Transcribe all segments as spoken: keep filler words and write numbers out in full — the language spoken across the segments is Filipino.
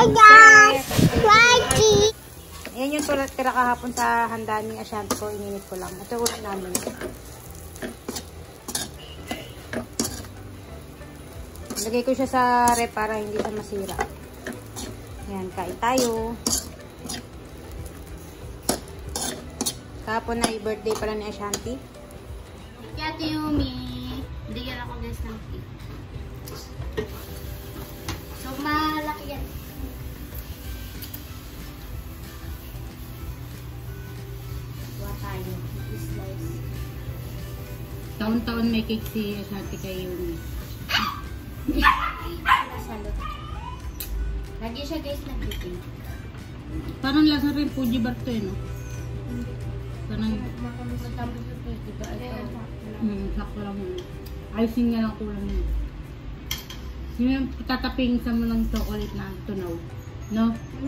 Hi guys! Righty! Yan yung tira, tira kahapon sa handa ni Ashanti ko. Ininit ko lang. Ito ulit namin. Lagay ko siya sa rep para hindi siya masira. Yan, kain tayo. Kahapon na i-birthday pala ni Ashanti. Kaya Ate Yumi, bigyan ako guys ng cake. So, malaki yan. Kuha tayo. Slice. Taon-taon may cake si Ashanti kay Yumi. Salot. Lagi siya guys nag-cake. Parang lasa rin Fuji bar to eh, no? Parang... Matamis yung cake, diba? Hmm, sakto lang yun. Icing nga lang kulang yun. Yung tataping sa mo ng chocolate na tunaw. No?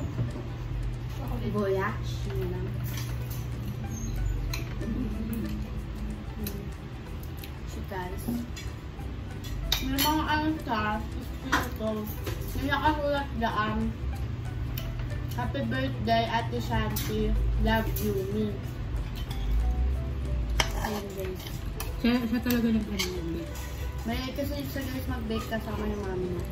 Goya. Yun lang. So guys. May mga ano sa ito. May nakasulat daan. Happy birthday Ate Shanti. Love you, me. Ayan guys. Siya, siya talaga nag-bake. May kasi siya guys mag-bake kasama ng mami niya.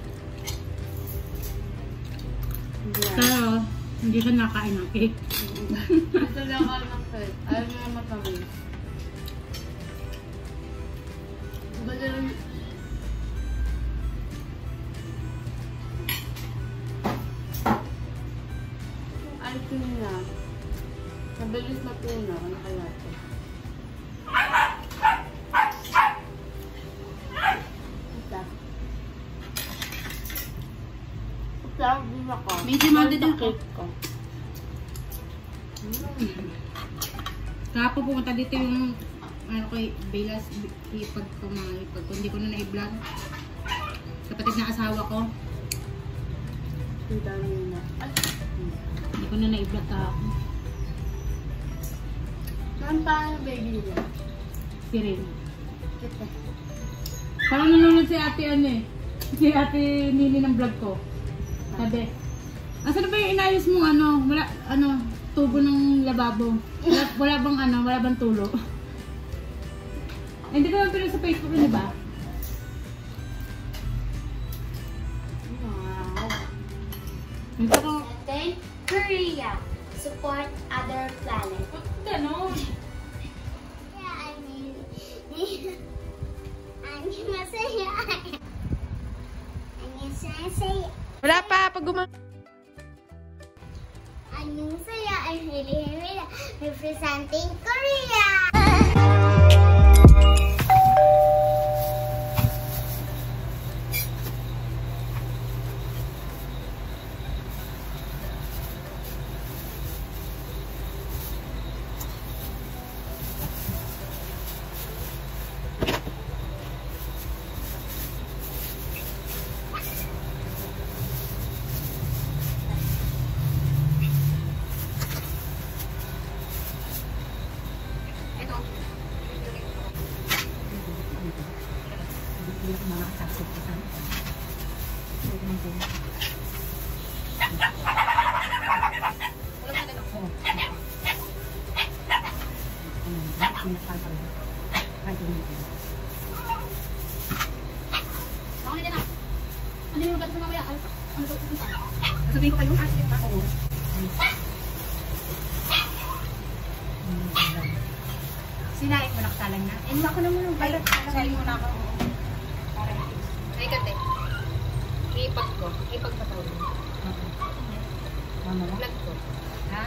Pero, hindi siya nakain ng cake. Ito lang ako ng cake. Ayaw niya naman kami. Ganda lang. Ay, ito niya. Mabilis matuna. Ano kaya ito? Medyo manda din ako. Kapag pumunta dito yung ano ko, Belas ipag kumahipag. Kung hindi ko na na-i-vlog. Kapatid na asawa ko. Hindi ko na na-i-vlog kahapon. Saan pa ang baby niya? Si Rin. Kita. Parang nanonood si ate ano eh. Si ate Nini ng vlog ko. Sabi, asan ba yung inayos mong ano, wala, ano, tubo ng lababo? Wala, wala bang ano, wala bang tulo? Hindi ko lang pinag sa Facebook yun, diba? Wow. Ito ko. Then, Korea. Support other planet. Ganon. Yeah, I mean, I'm masaya. I'm masaya. Wala pa, pag gumag... I'm saya. I'm really, really representing Korea. Sabihin ko kayo, kasi pa ako. Sinain mo nakasalang na? Eh, ako naman yung balat. Sinain mo na ako. Ay, kate. Ipag ko. Ipag pa tawag. Mama lang? Vlog ko. Ha?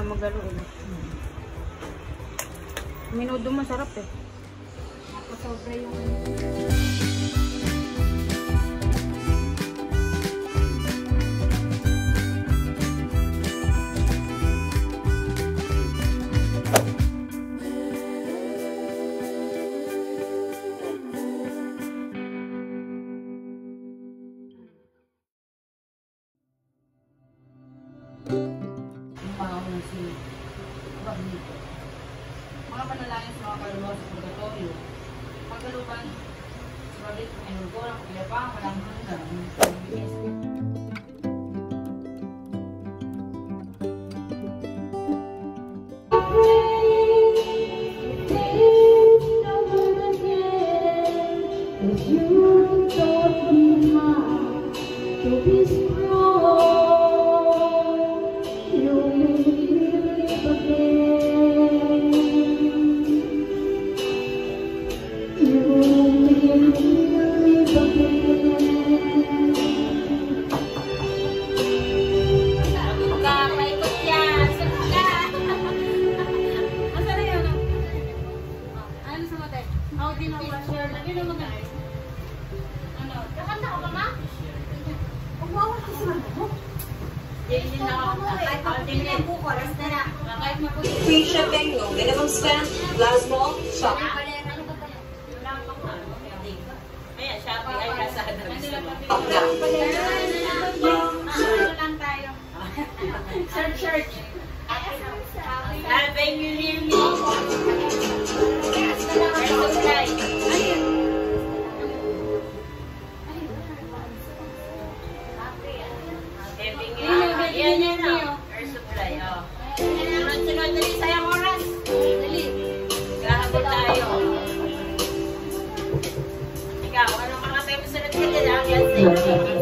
na magalo eh. Minudo masarap eh. Sobra yung... Mga panalangin sa mga kaluluwa sa purgatorio. Pagkalupan, sulit kung inulgorang kapilapang walang hanggang. Free shipping, no minimum spend, last mall, shop. Ayan, Shopee ay Lazada. Search, search. Alvin, you hear me? Air supply. Kevin, yan yan o. Air supply, o. Sunod-sunod, dali sayang oras. Dali. Gahabot tayo. Ikaw, ano mga tayo sunod ka dyan? Yan sa'yo.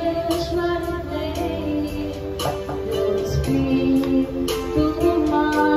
To my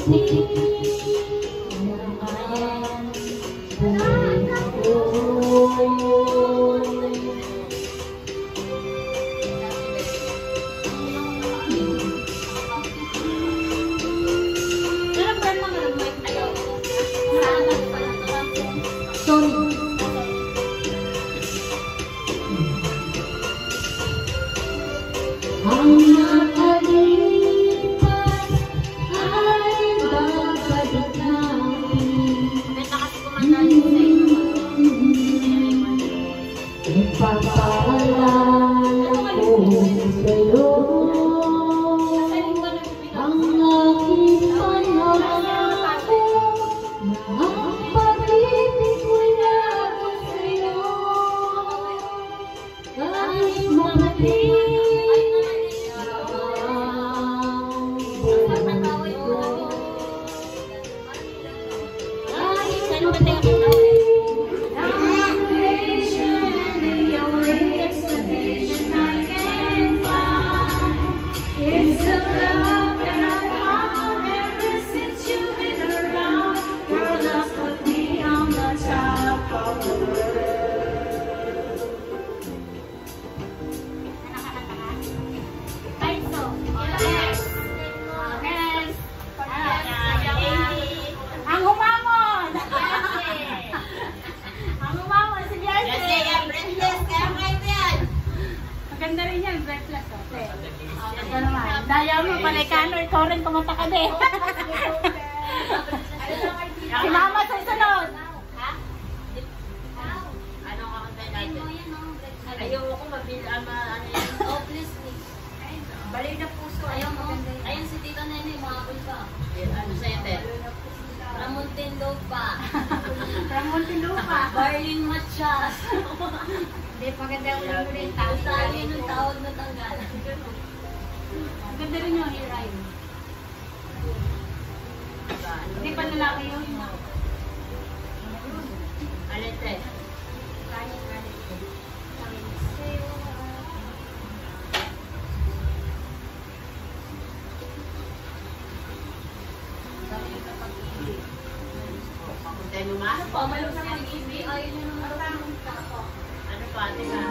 Maganda rin yan, breathless. Okay. Ito naman. Daya mo, Palikano, ikaw rin kumata ka din. Si Mama sa sunod. Ha? Ano ka kanta natin? Ayaw ko mabili, ama, ano yan? Oh, please, please. Balik na puso. Ayaw mo. Ayun si Tito Nene, mahabol pa. Ano sa'yo, Te? Ramontin Lupa. Ramontin Lupa. Barlin Machas. Hindi, maganda yung ulo rin. Tali ng tawag na tanggal. Maganda rin yung hiray. Hindi pa lalaki yun. Alete. Papunta mo ma? Pamalo sa mga ibi. Ayaw nyo naman ako. Ano pa, ate na?